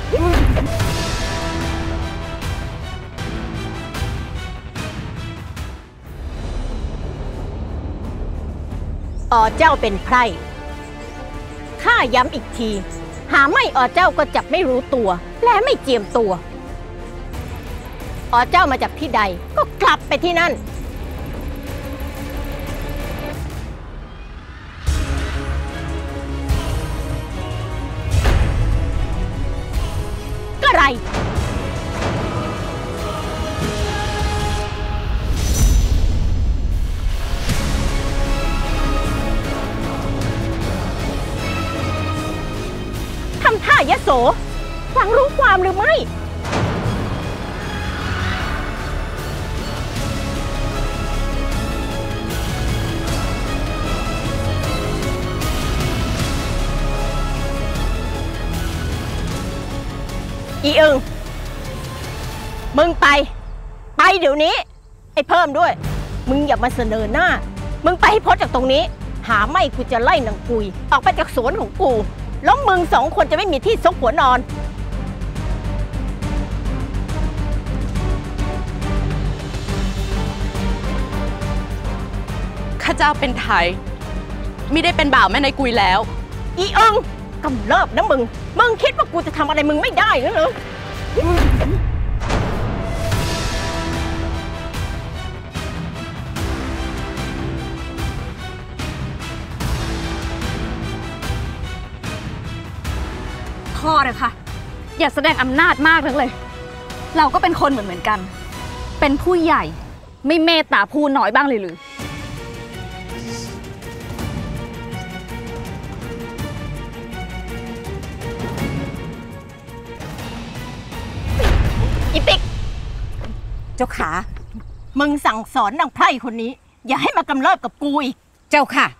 เจ้าเป็นไพร่ข้าย้ำอีกทีหาไม่เจ้าก็จับไม่รู้ตัวและไม่เจียมตัวเจ้ามาจากที่ใดก็กลับไปที่นั่นก็ไรทำท่ายโสหวังรู้ความหรือไม่อีอึงมึงไปเดี๋ยวนี้ไอ้เพิ่มด้วยมึงอย่ามาเสนอหน้ามึงไปให้พ้นจากตรงนี้หาไม่กูจะไล่นางกุยออกไปจากสวนของกูแล้วมึง2 คนจะไม่มีที่ซกหัวนอนข้าเจ้าเป็นไทยไม่ได้เป็นบ่าวแม่นายกุยแล้วอีอึงกำเริบนะมึงคิดว่ากูจะทำอะไรมึงไม่ได้เหรอพอเลยค่ะอย่าแสดงอำนาจมากนักเลยเราก็เป็นคนเหมือนกันเป็นผู้ใหญ่ไม่เมตตาผู้น้อยบ้างเลยหรืออีปิกเจ้าขามึงสั่งสอนนางไพร่คนนี้อย่าให้มากำเริบกับกูอีกเจ้าค่ะ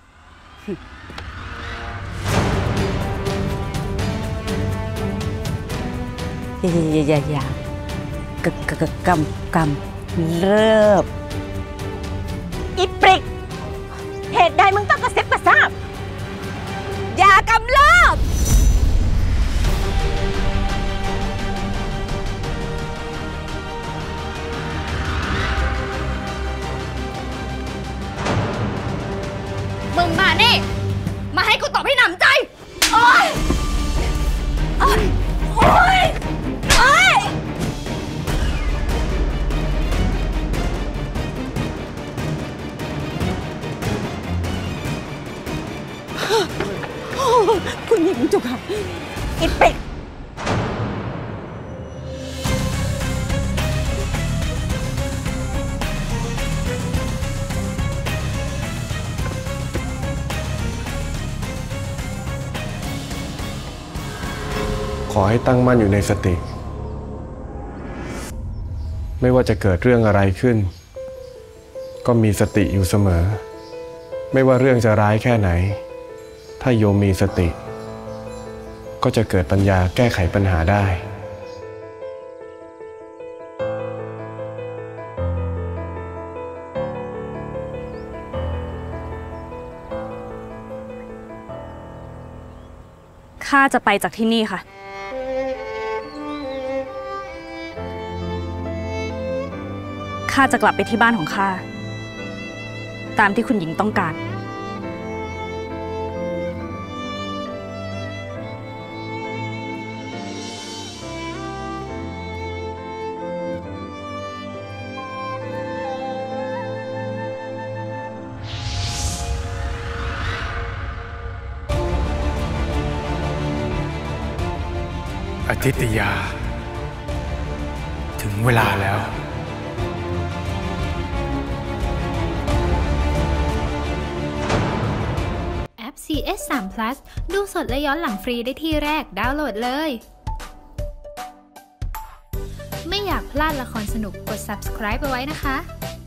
อย่ากำเริบอีปิกเหตุใดมึงต้องกระซิบกระซาบอย่ากำเริบมึงมานี่มาให้กูตอบให้หนำใจโอ๊ยโอ๊ยโอ๊ยโอ๊ยคุณหญิงจุกค่ะอีเป็ดขอให้ตั้งมั่นอยู่ในสติไม่ว่าจะเกิดเรื่องอะไรขึ้นก็มีสติอยู่เสมอไม่ว่าเรื่องจะร้ายแค่ไหนถ้าโยมมีสติก็จะเกิดปัญญาแก้ไขปัญหาได้ข้าจะไปจากที่นี่ค่ะข้าจะกลับไปที่บ้านของข้าตามที่คุณหญิงต้องการอทิตยาถึงเวลาแล้วแอป CS3 Plus ดูสดและย้อนหลังฟรีได้ที่แรกดาวน์โหลดเลย ไม่อยากพลาดละครสนุกกด subscribe ไปไว้นะคะ